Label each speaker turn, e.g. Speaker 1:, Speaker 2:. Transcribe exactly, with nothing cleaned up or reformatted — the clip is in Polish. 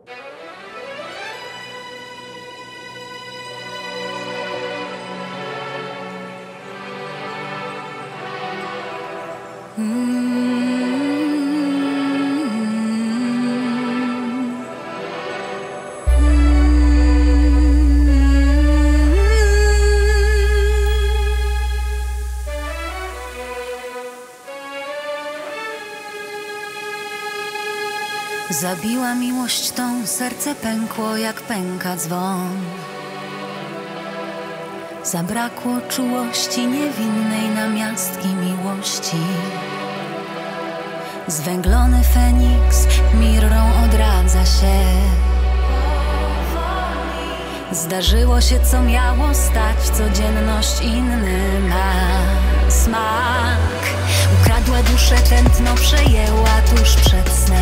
Speaker 1: Zabiła miłość tą, serce pękło jak pęka dzwon. Zabrakło czułości niewinnej namiastki miłości. Zwęglony Feniks mirrą odradza się. Zdarzyło się, co miało stać, codzienność inny ma smak. Ukradła duszę, tętno przejęła tuż przed snem.